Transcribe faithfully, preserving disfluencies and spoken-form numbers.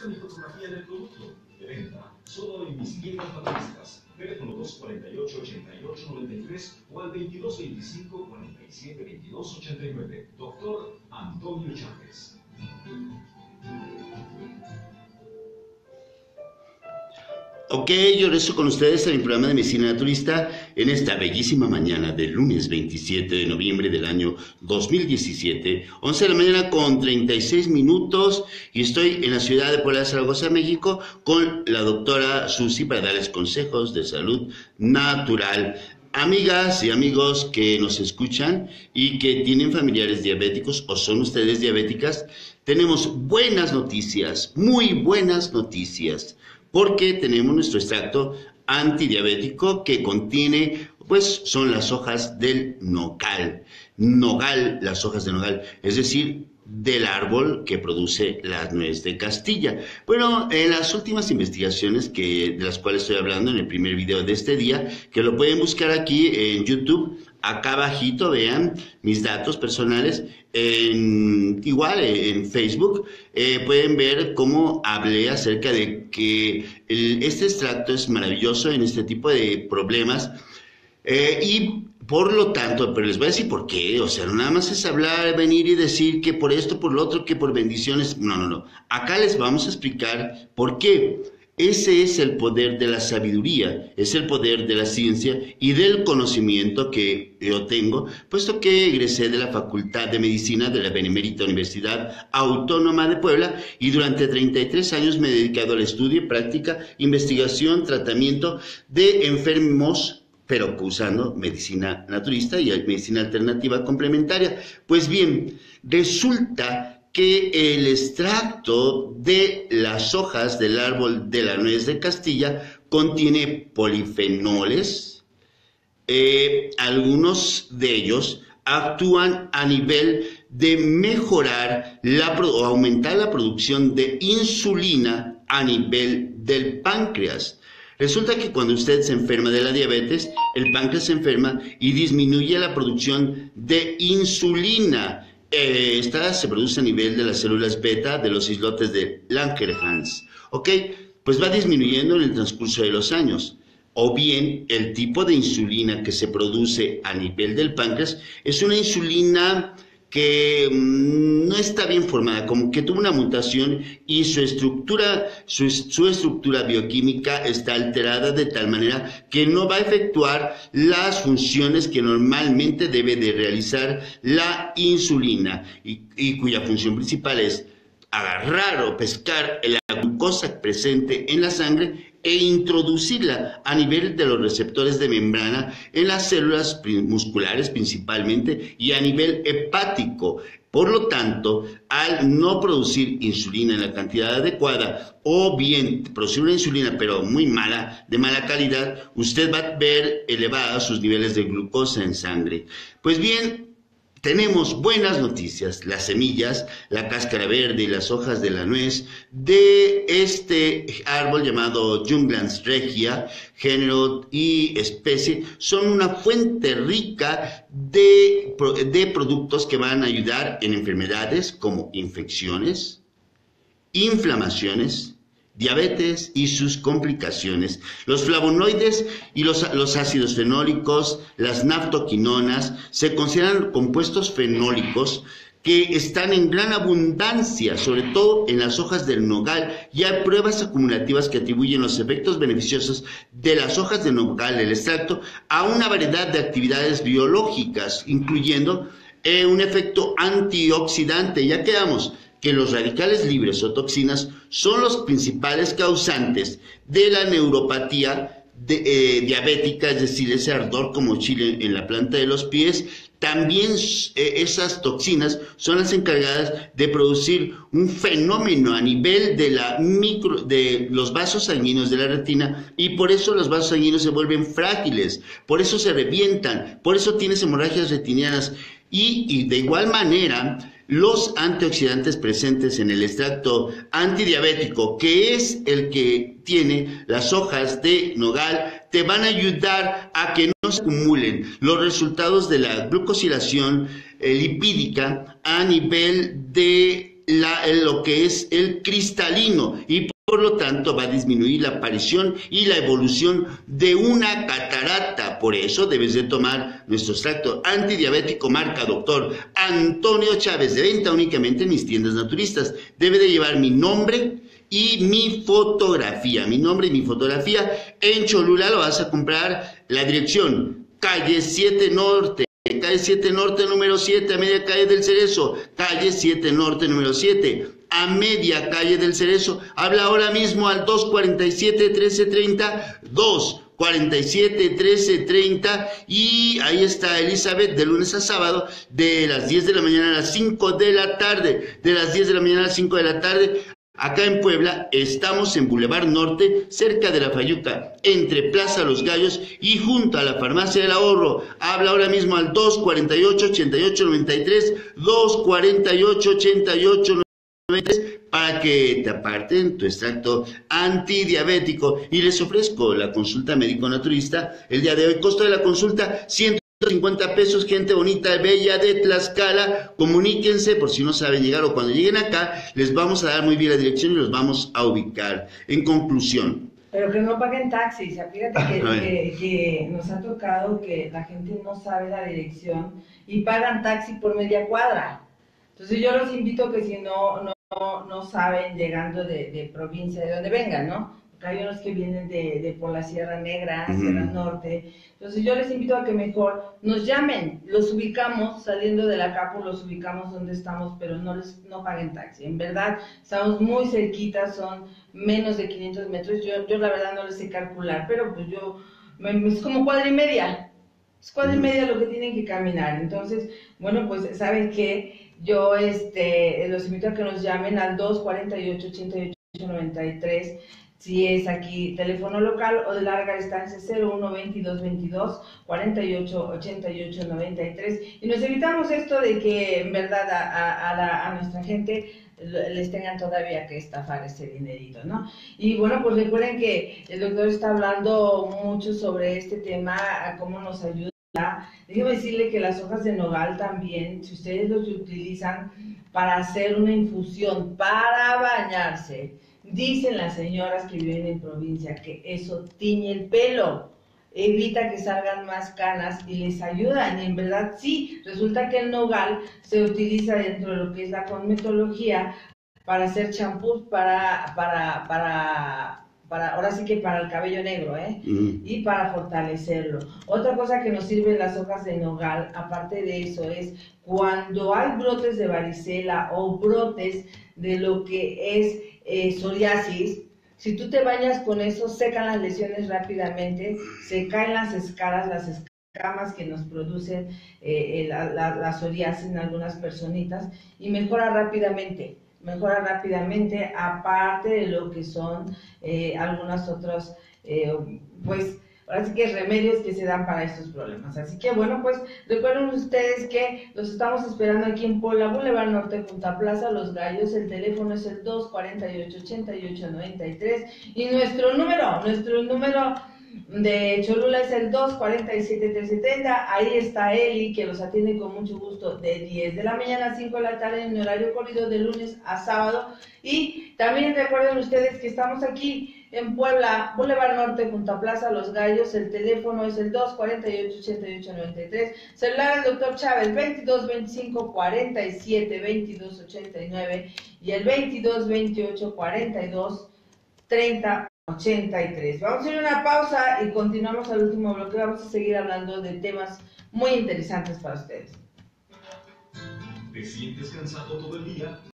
Busca mi fotografía del producto. De venta, solo en mis tiendas naturistas. Teléfono dos cuarenta y ocho, ochenta y ocho, noventa y tres o al veintidós veinticinco, cuarenta y siete, veintidós ochenta y nueve. Doctor Antonio Chávez. Ok, yo regreso con ustedes a mi programa de Medicina Naturista en esta bellísima mañana del lunes veintisiete de noviembre del año dos mil diecisiete, once de la mañana con treinta y seis minutos, y estoy en la ciudad de Puebla, Zaragoza, México, con la doctora Susi para darles consejos de salud natural. Amigas y amigos que nos escuchan y que tienen familiares diabéticos o son ustedes diabéticas, tenemos buenas noticias, muy buenas noticias. Porque tenemos nuestro extracto antidiabético que contiene, pues, son las hojas del nogal. Nogal, las hojas de nogal, es decir, del árbol que produce la nuez de Castilla. Bueno, en las últimas investigaciones que, de las cuales estoy hablando en el primer video de este día, que lo pueden buscar aquí en YouTube, acá abajito, vean mis datos personales, en, igual en Facebook, eh, pueden ver cómo hablé acerca de que el, este extracto es maravilloso en este tipo de problemas, eh, y por lo tanto, pero les voy a decir por qué, o sea, no nada más es hablar, venir y decir que por esto, por lo otro, que por bendiciones, no, no, no, acá les vamos a explicar por qué. Ese es el poder de la sabiduría, es el poder de la ciencia y del conocimiento que yo tengo, puesto que egresé de la Facultad de Medicina de la Benemérita Universidad Autónoma de Puebla y durante treinta y tres años me he dedicado al estudio, práctica, investigación, tratamiento de enfermos, pero usando medicina naturista y medicina alternativa complementaria. Pues bien, resulta que el extracto de las hojas del árbol de la nuez de Castilla contiene polifenoles. Eh, algunos de ellos actúan a nivel de mejorar la, o aumentar la producción de insulina a nivel del páncreas. Resulta que cuando usted se enferma de la diabetes, el páncreas se enferma y disminuye la producción de insulina. Eh, esta se produce a nivel de las células beta de los islotes de Langerhans. ¿Ok? Pues va disminuyendo en el transcurso de los años. O bien, el tipo de insulina que se produce a nivel del páncreas es una insulina que mmm, no está bien formada, como que tuvo una mutación y su estructura, su, su estructura bioquímica está alterada de tal manera que no va a efectuar las funciones que normalmente debe de realizar la insulina y, y cuya función principal es agarrar o pescar la glucosa presente en la sangre e introducirla a nivel de los receptores de membrana en las células musculares principalmente y a nivel hepático. Por lo tanto, al no producir insulina en la cantidad adecuada o bien producir una insulina pero muy mala, de mala calidad, usted va a ver elevados sus niveles de glucosa en sangre. Pues bien, tenemos buenas noticias. Las semillas, la cáscara verde y las hojas de la nuez de este árbol llamado Juglans regia, género y especie, son una fuente rica de, de productos que van a ayudar en enfermedades como infecciones, inflamaciones, diabetes y sus complicaciones. Los flavonoides y los, los ácidos fenólicos, las naftoquinonas, se consideran compuestos fenólicos que están en gran abundancia, sobre todo en las hojas del nogal, y hay pruebas acumulativas que atribuyen los efectos beneficiosos de las hojas de nogal del extracto a una variedad de actividades biológicas, incluyendo eh, un efecto antioxidante. Ya quedamos que los radicales libres o toxinas son los principales causantes de la neuropatía de, eh, diabética, es decir, ese ardor como chile en la planta de los pies. También eh, esas toxinas son las encargadas de producir un fenómeno a nivel de, la micro, de los vasos sanguíneos de la retina, y por eso los vasos sanguíneos se vuelven frágiles, por eso se revientan, por eso tienes hemorragias retinianas. Y, y de igual manera, los antioxidantes presentes en el extracto antidiabético, que es el que tiene las hojas de nogal, te van a ayudar a que no se acumulen los resultados de la glucosilación eh, lipídica a nivel de la, lo que es el cristalino y por lo tanto va a disminuir la aparición y la evolución de una catarata. Por eso debes de tomar nuestro extracto antidiabético marca doctor Antonio Chávez, de venta únicamente en mis tiendas naturistas. Debe de llevar mi nombre y mi fotografía, mi nombre y mi fotografía. En Cholula lo vas a comprar, la dirección calle siete Norte, calle siete Norte número siete, a media calle del Cerezo, calle siete Norte número siete, a media calle del Cerezo. Habla ahora mismo al dos cuarenta y siete, trece treinta, dos cuarenta y siete, trece treinta, y ahí está Elizabeth de lunes a sábado de las diez de la mañana a las cinco de la tarde, de las diez de la mañana a las cinco de la tarde. Acá en Puebla estamos en Boulevard Norte, cerca de la Fayuca, entre Plaza Los Gallos y junto a la Farmacia del Ahorro. Habla ahora mismo al dos cuarenta y ocho, ochenta y ocho noventa y tres, dos cuarenta y ocho, ochenta y ocho noventa y tres, para que te aparten tu extracto antidiabético. Y les ofrezco la consulta médico-naturista el día de hoy. Costo de la consulta, ciento cincuenta pesos, gente bonita, bella de Tlaxcala. Comuníquense por si no saben llegar, o cuando lleguen acá les vamos a dar muy bien la dirección y los vamos a ubicar. En conclusión, pero que no paguen taxis. Fíjate que, que, que nos ha tocado que la gente no sabe la dirección y pagan taxi por media cuadra. Entonces yo los invito a que si no, no, no saben, llegando de, de provincia, de donde vengan, ¿no? Hay unos que vienen de, de por la Sierra Negra, uh-huh. Sierra Norte. Entonces yo les invito a que mejor nos llamen, los ubicamos, saliendo de la Capo, los ubicamos donde estamos, pero no les no paguen taxi. En verdad, estamos muy cerquitas, son menos de quinientos metros. Yo, yo la verdad no les sé calcular, pero pues yo, me, es como cuadra y media. Es cuadra y media lo que tienen que caminar. Entonces, bueno, pues, ¿saben qué? Yo este, los invito a que nos llamen al dos cuarenta y ocho, ochenta y ocho noventa y tres. Si es aquí teléfono local o de larga distancia, cero uno veintidós veintidós cuarenta y ocho ochenta y ocho noventa y tres. Y nos evitamos esto de que en verdad a, a, a, la, a nuestra gente les tengan todavía que estafar ese dinerito, ¿no? Y bueno, pues recuerden que el doctor está hablando mucho sobre este tema, a cómo nos ayuda. Déjeme decirle que las hojas de nogal también, si ustedes los utilizan para hacer una infusión, para bañarse, dicen las señoras que viven en provincia que eso tiñe el pelo, evita que salgan más canas y les ayuda. Y en verdad sí, resulta que el nogal se utiliza dentro de lo que es la cosmetología para hacer champús, para, para, para, para, ahora sí que para el cabello negro, ¿eh? Mm. Y para fortalecerlo. Otra cosa que nos sirven las hojas de nogal, aparte de eso, es cuando hay brotes de varicela o brotes de lo que es eh, psoriasis. Si tú te bañas con eso, secan las lesiones rápidamente, se caen las escaras, las escamas que nos producen eh, la, la, la psoriasis en algunas personitas, y mejora rápidamente, mejora rápidamente, aparte de lo que son eh, algunas otras, eh, pues, ahora sí que remedios que se dan para estos problemas. Así que bueno, pues recuerden ustedes que los estamos esperando aquí en Puebla, Boulevard Norte, junto a Plaza Los Gallos. El teléfono es el dos cuarenta y ocho, ochenta y ocho noventa y tres, y nuestro número, nuestro número de Cholula es el dos cuarenta y siete, trece treinta. Ahí está Eli, que los atiende con mucho gusto de diez de la mañana a cinco de la tarde en horario corrido de lunes a sábado. Y también recuerden ustedes que estamos aquí en Puebla, Boulevard Norte, junto a Plaza Los Gallos. El teléfono es el dos cuarenta y ocho, ochenta y ocho noventa y tres. Celular del doctor Chávez, veintidós veinticinco, cuarenta y siete, veintidós ochenta y nueve, y el veintidós veintiocho, cuarenta y dos, treinta ochenta y tres. Vamos a ir a una pausa y continuamos al último bloque. Vamos a seguir hablando de temas muy interesantes para ustedes. ¿Te sientes cansado todo el día?